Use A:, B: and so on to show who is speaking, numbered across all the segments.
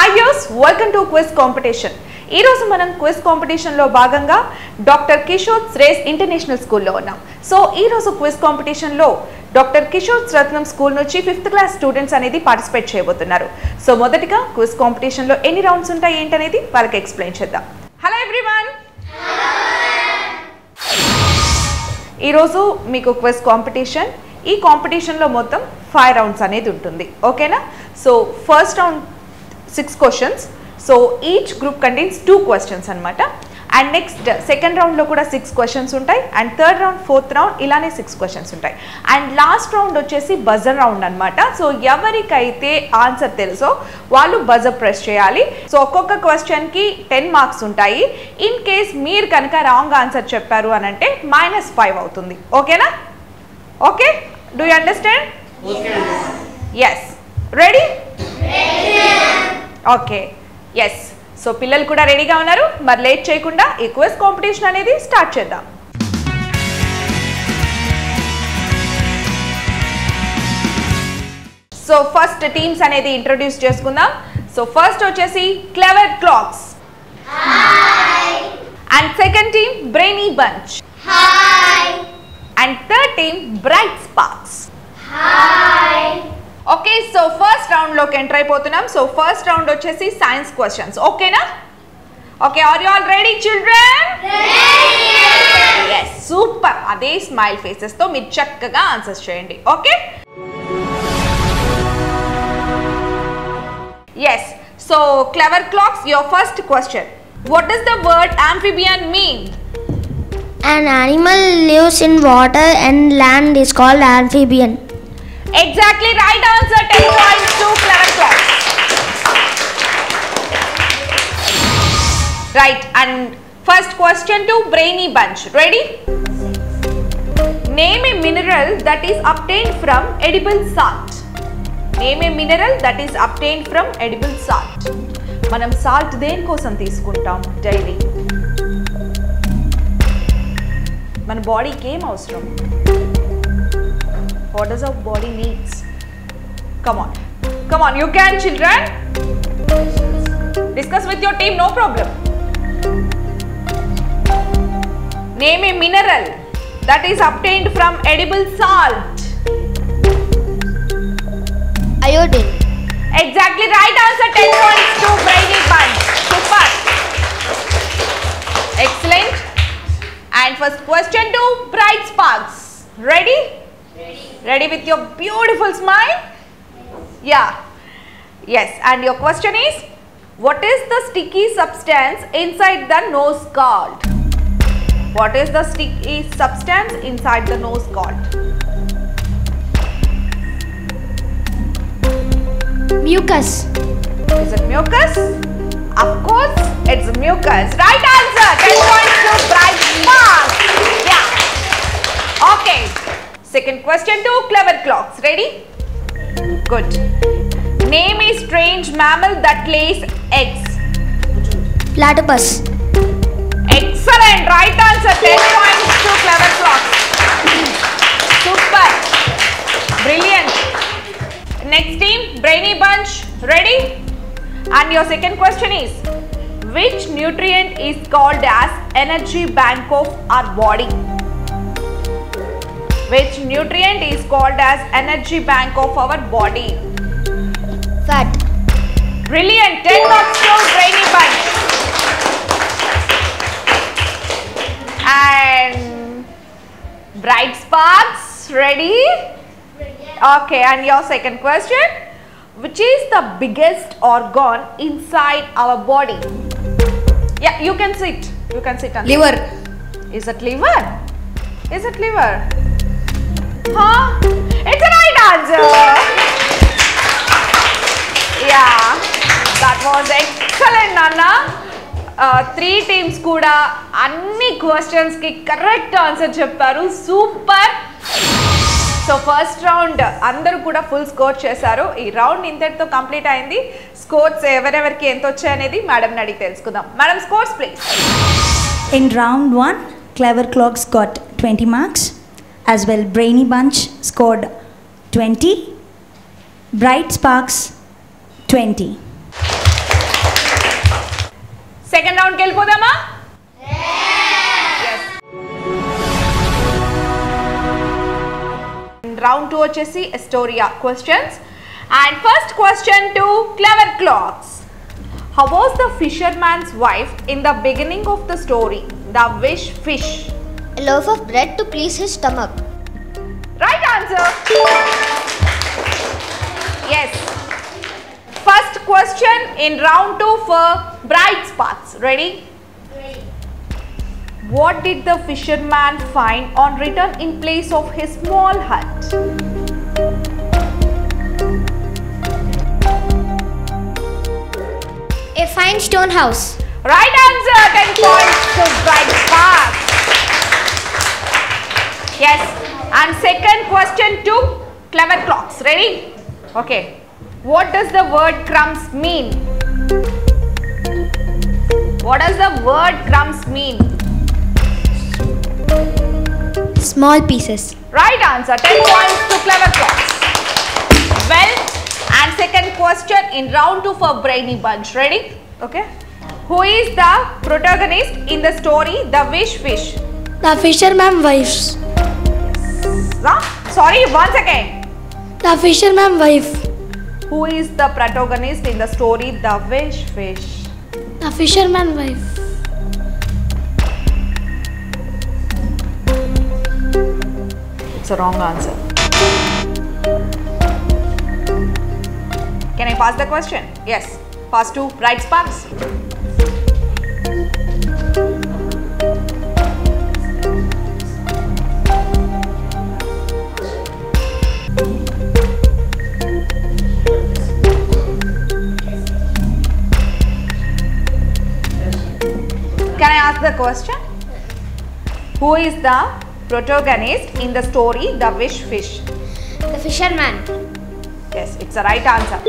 A: Hi viewers, welcome to quiz competition. ఈ రోజు మనం క్విజ్ కాంపిటీషన్ లో భాగంగా డాక్టర్ కిషోర్ రేస్ ఇంటర్నేషనల్ స్కూల్లో ఉన్నాం. సో ఈ రోజు క్విజ్ కాంపిటీషన్ లో డాక్టర్ కిషోర్ రత్నం స్కూల్ నుంచి 5th క్లాస్ స్టూడెంట్స్ అనేది పార్టిసిపేట్ చేయబోతున్నారు. సో మొదటిగా క్విజ్ కాంపిటీషన్ లో ఎన్ని రౌండ్స్ ఉంటాయి ఏంటనేది వాళ్ళకి ఎక్స్ప్లెయిన్ చేద్దాం. హలో ఎవ్రీవన్, ఈ రోజు మీకు క్విజ్ కాంపిటీషన్. ఈ కాంపిటీషన్ లో మొత్తం 5 రౌండ్స్ అనేది ఉంటుంది. ఓకేనా? So first round 6 questions. So each group contains 2 questions అనమాట. అండ్ నెక్స్ట్ సెకండ్ రౌండ్లో కూడా 6 questions ఉంటాయి. And third round, fourth round ఇలానే 6 questions ఉంటాయి. అండ్ లాస్ట్ రౌండ్ వచ్చేసి బజర్ రౌండ్ అనమాట. సో ఎవరికైతే ఆన్సర్ తెలుసో వాళ్ళు బజర్ ప్రెస్ చేయాలి. సో ఒక్కొక్క క్వశ్చన్కి 10 మార్క్స్ ఉంటాయి. ఇన్ కేస్ మీరు కనుక రాంగ్ ఆన్సర్ చెప్పారు అని అంటే -5 అవుతుంది. ఓకేనా? Okay, do you understand? Yes, ready? Okay, yes. So పిల్లలు కూడా రెడీగా ఉన్నారు. మరి లేట్ చేయకుండా ఈ క్విజ్ కాంపిటీషన్ అనేది స్టార్ట్ చేద్దాం. సో ఫస్ట్ టీమ్స్ అనేది ఇంట్రొడ్యూస్ చేసుకుందాం. సో ఫస్ట్ వచ్చేసి clever clocks and second team brainy bunch and third team bright sparks. Okay, so first రౌండ్లోకి ఎంటర్ అయిపోతున్నాం. సో ఫస్ట్ రౌండ్ వచ్చేసి సైన్స్ క్వశ్చన్స్. ఓకేనా? Okay, are you all ready children? Yes, super. అదే smile ఫేసెస్తో మీరు చక్కగా answers చేయండి. Okay, yes. So clever clocks, your first question. What does the word amphibian mean?
B: An animal lives in water and land is called amphibian.
A: Exactly right answer. 10 points to Clever Clocks. Right, and first question to Brainy Bunch. Ready? Name a mineral that is obtained from edible salt. Name a mineral that is obtained from edible salt. మనం salt దేని కోసం తీసుకుంటాం daily? మన బాడీకి ఏం అవసరం? What does our body needs? Come on, you can, children. Discuss with your team, no problem. Name a mineral that is obtained from edible salt.
B: Iodine.
A: Exactly right answer. 10 points to Brainy Bunch. Super. Excellent. And first question to Bright Sparks. Ready? Ready with your beautiful smile? Yeah. Yes. And your question is, what is the sticky substance inside the nose called? What is the sticky substance inside the nose called?
B: Mucus.
A: Is it mucus? Of course, it's mucus. Right answer. 10 points to Bright Sparks. Yeah. Okay. Second question to Clever Clocks. Ready? Good. Name a strange mammal that lays eggs.
B: Platypus.
A: Excellent. Right answer. 10 points to Clever Clocks. Super. Brilliant. Next team, Brainy Bunch. Ready? And your second question is, which nutrient is called as energy bank of our body? Which nutrient is called as energy bank of our body?
B: Fat.
A: Brilliant. 10 marks to Brainy Bunch. And Bright Sparks, ready? Okay, and your second question. Which is the biggest organ inside our body? Yeah, you can sit. You can sit.
B: Liver.
A: Is it liver? Is it liver? Huh? It's a right answer. Yeah, that was excellent, Nana. 3 teams kuda anni questions ki correct answer cheptaru. Super. So first round అందరూ కూడా full score చేశారు. ఈ round ఇంతటితో complete అయింది. Scores ఎవరెవరికి ఎంత వచ్చాయనేది మేడంని అడిగి తెలుసుకుందాం. Madam, scores please.
C: In round 1, Clever Clocks got 20 marks. As well, Brainy Bunch scored 20. Bright Sparks 20.
A: Second రౌండ్కి వెళ్ళిపోదామా? రౌండ్ 2 వచ్చేసి history questions. And first question to clever clocks. How was the fisherman's wife in the beginning of the story? The wish fish.
B: A loaf of bread to please his stomach.
A: Right answer. Yes. First question in round 2 for bright sparks. Ready?
B: Ready.
A: What did the fisherman find on return in place of his small hut?
B: A fine stone house.
A: Right answer. 10 points to bright sparks. Yes. And second question to clever clocks. Ready? Okay. What does the word crumbs mean? What does the word crumbs mean?
B: Small pieces.
A: Right answer. 10 points to clever clocks. Well, and second question in round 2 for brainy bunch. Ready? Okay. Who is the protagonist in the story The Wish Fish?
B: The fisherman's wife.
A: Sorry, once again.
B: The fisherman's wife.
A: Who is the protagonist in the story The Wish Fish?
B: The fisherman's wife.
A: It's a wrong answer. Can I pass the question? Yes. Pass to bright sparks. Can I ask the question? Who is the protagonist in the story The Wish Fish?
B: The fisherman.
A: Yes, it's the right answer.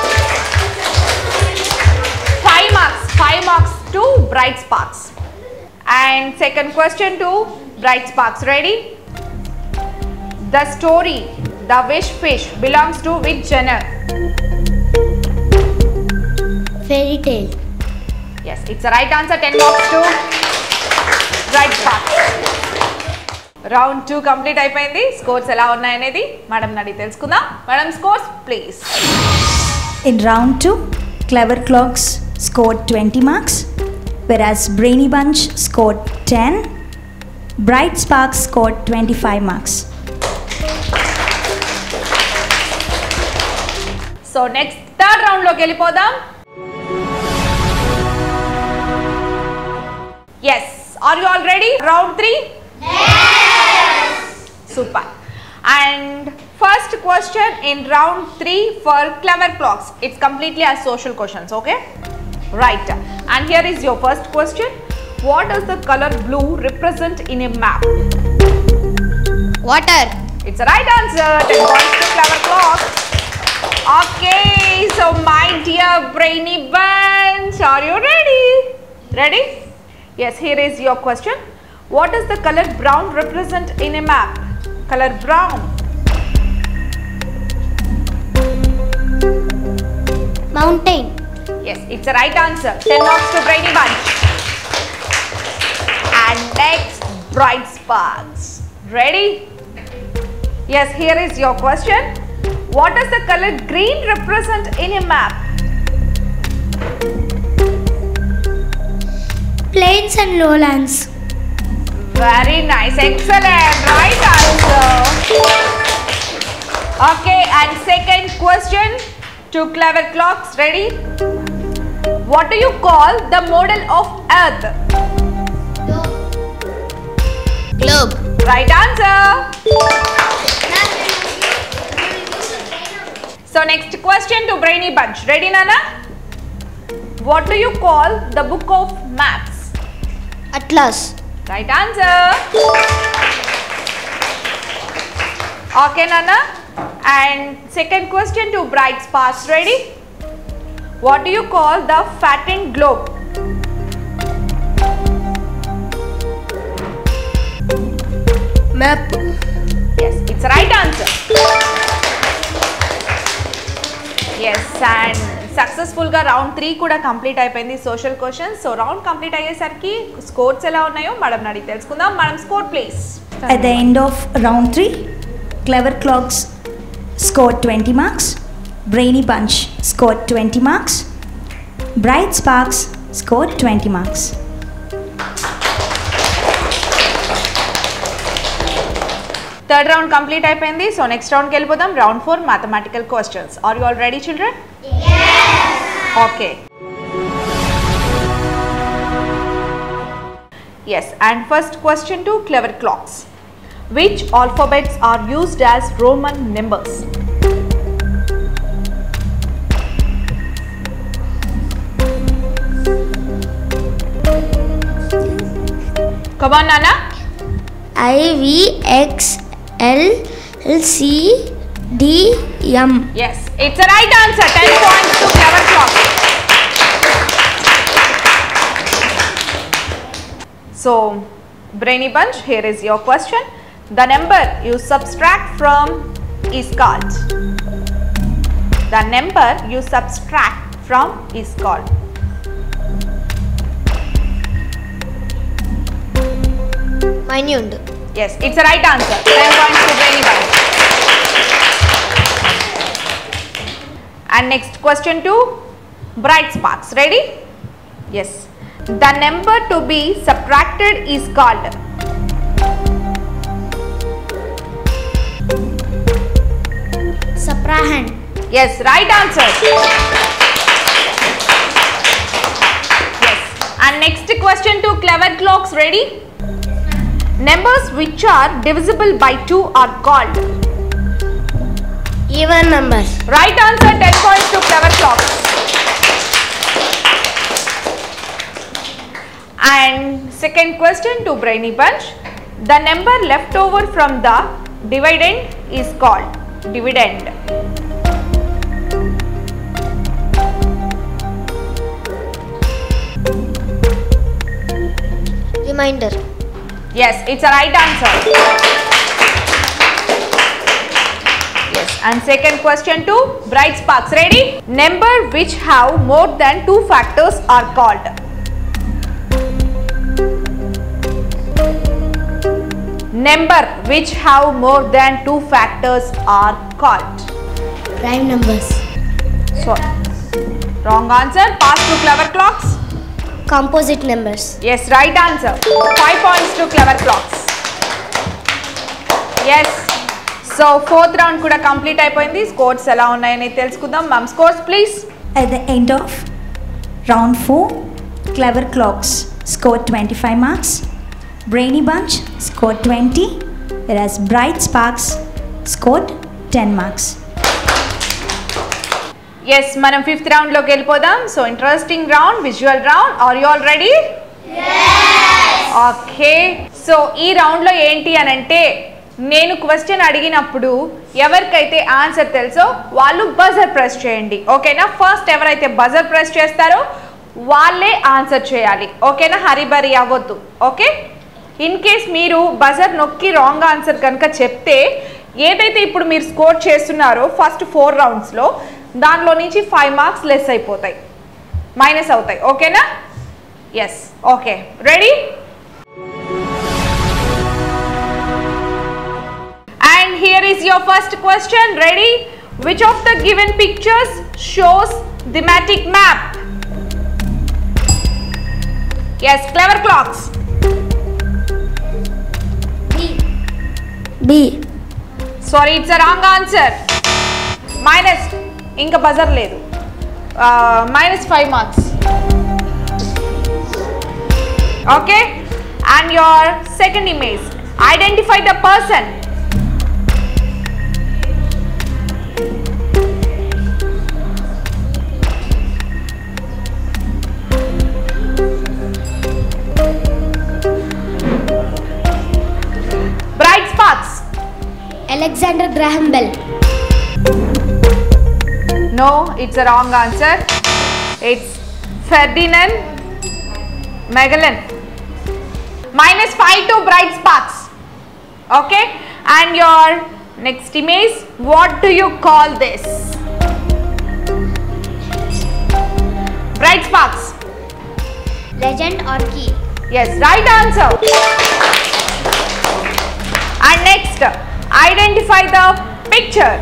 A: 5 marks. 5 marks to bright sparks. And second question to bright sparks. Ready? The story The Wish Fish belongs to which genre?
B: Fairy tale.
A: Yes, it's the right answer. 10 marks to bright sparks. Round 2 complete అయిపోయింది. Scores ఎలా ఉన్నాయనేది madam అడిగి తెలుసుకుందాం. Madam scores please.
C: In round 2, Clever Clocks scored 20 marks, whereas Brainy Bunch scored 10, Bright Sparks scored 25 marks.
A: So next third రౌండ్లోకి వెళ్ళిపోదాం. Yes, are you all ready? Round 3. Super. And first question in round 3 for clever clocks. It's completely as social questions, okay? Right. And here is your first question. What does the color blue represent in a map?
B: Water.
A: It's the right answer. 10 points to clever clocks. Okay, so my dear brainy bunch, are you ready? Ready? Yes, here is your question. What does the color brown represent in a map? Color brown.
B: Mountain.
A: Yes, it's the right answer. 10 marks to brainy bunch. And next, bright sparks. Ready? Yes, here is your question. What does the color green represent in a map?
B: Plains and lowlands.
A: Very nice. Excellent. Right answer. Okay, and second question to clever clocks. Ready? What do you call the model of Earth?
B: Globe.
A: Right answer. So next question to brainy bunch. Ready, Nana? What do you call the book of maps?
B: Atlas.
A: Right answer. Okay, Nana. And second question to bright sparks. Ready? What do you call the fattened globe?
B: Map.
A: Yes, it's the right answer. Yes, and సక్సెస్ఫుల్గా round 3 కూడా complete అయిపోయింది social questions. So round complete అయ్యేసరికి scores ఎలా ఉన్నాయో madam అడిగి తెలుసుకుందాం. Madam score please.
C: At the end of round 3, Clever Clocks scored 20 marks, Brainy Bunch scored 20 marks, Bright Sparks scored 20 marks.
A: Third round complete అయిపోయింది. So next రౌండ్కి వెళ్ళిపోదాం. Round 4 mathematical questions. Are you all ready children? Okay. Yes, and first question to Clever Clocks. Which alphabets are used as Roman numbers? Come on, Nana.
B: I, V, X, L, C, D, M.
A: Yes, it's a right answer. 10 points to Clever Clocks. So, Brainy Bunch, here is your question. The number you subtract from is called. The number you subtract from is called.
B: Minute.
A: Yes, it's a right answer. 10 points to Brainy Bunch. And next question to Bright Sparks. Ready? Yes. The number to be subtracted is called.
B: Subtrahend.
A: Yes, right answer. Yes. And next question to Clever Clocks. Ready? Numbers which are divisible by 2 are called.
B: Even numbers.
A: Right answer. 10 points to Clever Clocks. And second question to Brainy Bunch. The number left over from the dividend is called dividend.
B: Reminder.
A: Yes, it's a right answer. Yes, and second question to Bright Sparks. Ready? Number which have more than 2 factors are called. Number which have more than 2 factors are called.
B: Prime numbers.
A: So, wrong answer. Pass to Clever Clocks.
B: Composite numbers.
A: Yes, right answer. 5 points to Clever Clocks. Yes. So, fourth round kuda complete అయిపోయింది. Scores ఎలా ఉన్నాయని తెలుసుకుందాం. Ma'am, scores please.
C: At the end of round 4, Clever Clocks scored 25 marks, Brainy Bunch scored 20, whereas Bright Sparks scored 10 marks.
A: Yes, మనం fifth round లోకి వెళ్ళిపోదాం. So interesting round, visual round. Are you all ready? Okay. So ఈ round లో ఏంటి అని అంటే, నేను question అడిగినప్పుడు ఎవరికైతే ఆన్సర్ తెలుసో వాళ్ళు బజర్ ప్రెస్ చేయండి. ఓకేనా? ఫస్ట్ ఎవరైతే బజర్ ప్రెస్ చేస్తారో వాళ్ళే ఆన్సర్ చేయాలి. ఓకేనా? హరిబరి అవ్వద్దు. ఓకే? ఇన్ కేస్ మీరు బజర్ నొక్కి రాంగ్ ఆన్సర్ కనుక చెప్తే, ఏదైతే ఇప్పుడు మీరు స్కోర్ చేస్తున్నారో ఫస్ట్ 4 రౌండ్స్లో, దానిలో నుంచి 5 మార్క్స్ లెస్ అయిపోతాయి, మైనస్ అవుతాయి. ఓకేనా? Yes. Okay, ready? And here is your first question. Ready? Which of the given pictures shows thematic map? Yes, Clever Clocks.
B: B.
A: Sorry, it's a wrong answer. Minus. Inka buzzer ledu. Minus 5 marks. Okay? And your second image. Identify the person. Bright Sparks.
B: Alexander Graham Bell.
A: No, it's a wrong answer. It's Ferdinand Magellan. Minus 5 to Bright Sparks. Okay? And your next image, what do you call this? Bright sparks.
B: Legend or key?
A: Yes, right answer. And next, identify the picture.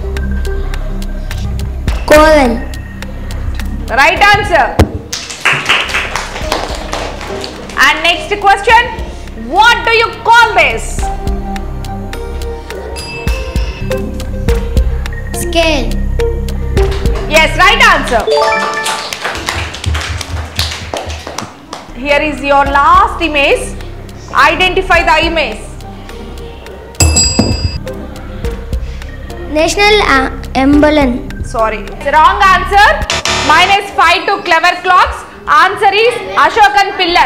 B: Colon.
A: Right answer. And next question, what do you call this?
B: Scale.
A: Yes, right answer. Here is your last image. Identify the image.
B: National emblem.
A: Sorry, wrong answer. -5 to clever clocks. Answer is Ashokan pillar.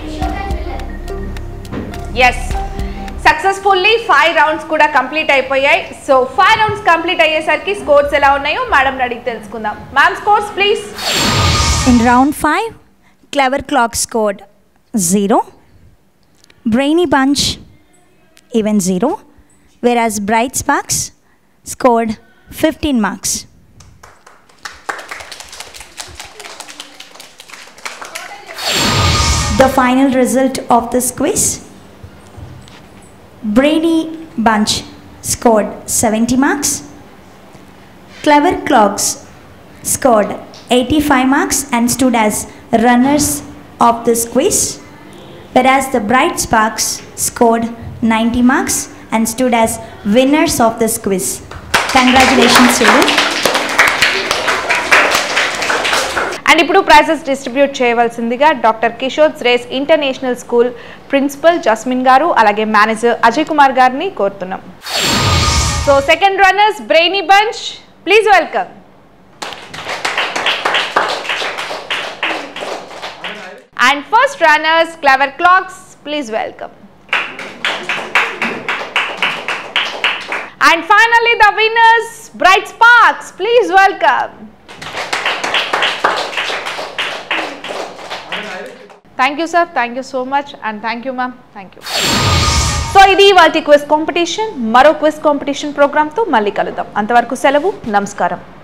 A: Yes. సక్సెస్ఫుల్లీ 5 rounds కూడా complete అయిపోయాయి. So 5 rounds complete అయ్యేసరికి scores ఎలా ఉన్నాయో madam అడిగి తెలుసుకుందాం. Ma'am scores please.
C: In round 5, Clever Clock scored 0, Brainy Bunch even 0, whereas Bright Sparks scored 15 marks. The final result of this quiz: Brainy Bunch scored 70 marks, Clever Clocks scored 85 marks and stood as runners of this quiz, whereas the Bright Sparks scored 90 marks and stood as winners of this quiz. Congratulations to you.
A: And ఇప్పుడు prizes distribute చేయవలసిందిగా doctor Kishore రేస్ international school principal Jasmine గారు అలాగే manager Ajay Kumar గారిని కోరుతున్నాం. So second runners brainy bunch, please welcome. And first runners clever clocks, please welcome. And finally the winners Bright Sparks, please welcome. Thank you sir, thank you so much, and thank you ma'am, thank you. So ఇది ఇవాల్టి quiz competition. మరో quiz competition program తో మళ్ళీ కలుద్దాం. అంతవరకు సెలవు, నమస్కారం.